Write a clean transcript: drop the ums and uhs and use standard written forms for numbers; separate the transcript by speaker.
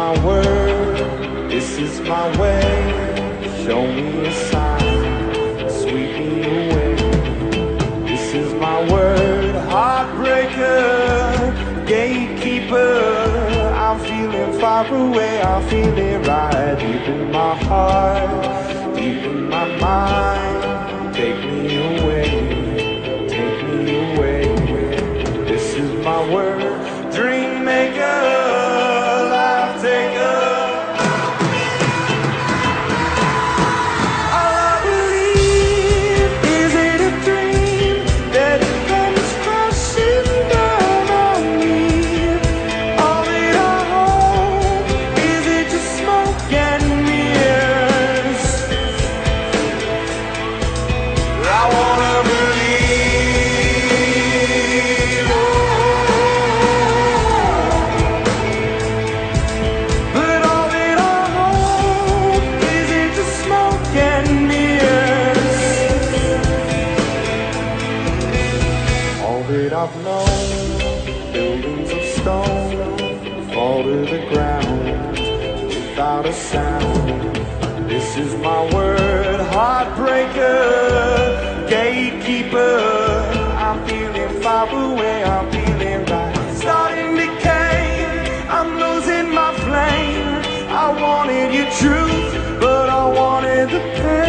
Speaker 1: my word, this is my way. Show me a sign, sweep me away. This is my word, heartbreaker, gatekeeper. I'm feeling far away, I'm feeling right deep in my heart, deep in my mind. Take me away, take me away. This is my word, dream maker, life taker. I've known buildings of stone fall to the ground without a sound. This is my word, heartbreaker, gatekeeper. I'm feeling far away, I'm feeling right. Starting decay, I'm losing my flame. I wanted your truth, but I wanted the pain.